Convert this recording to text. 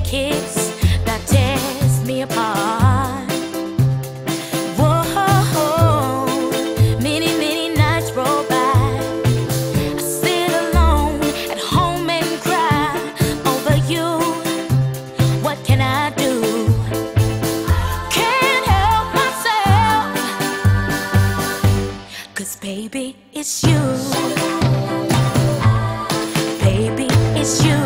kiss that tears me apart. Whoa, many, many nights roll by. I sit alone at home and cry over you. What can I do? Can't help myself, 'cause baby, it's you. Baby, it's you.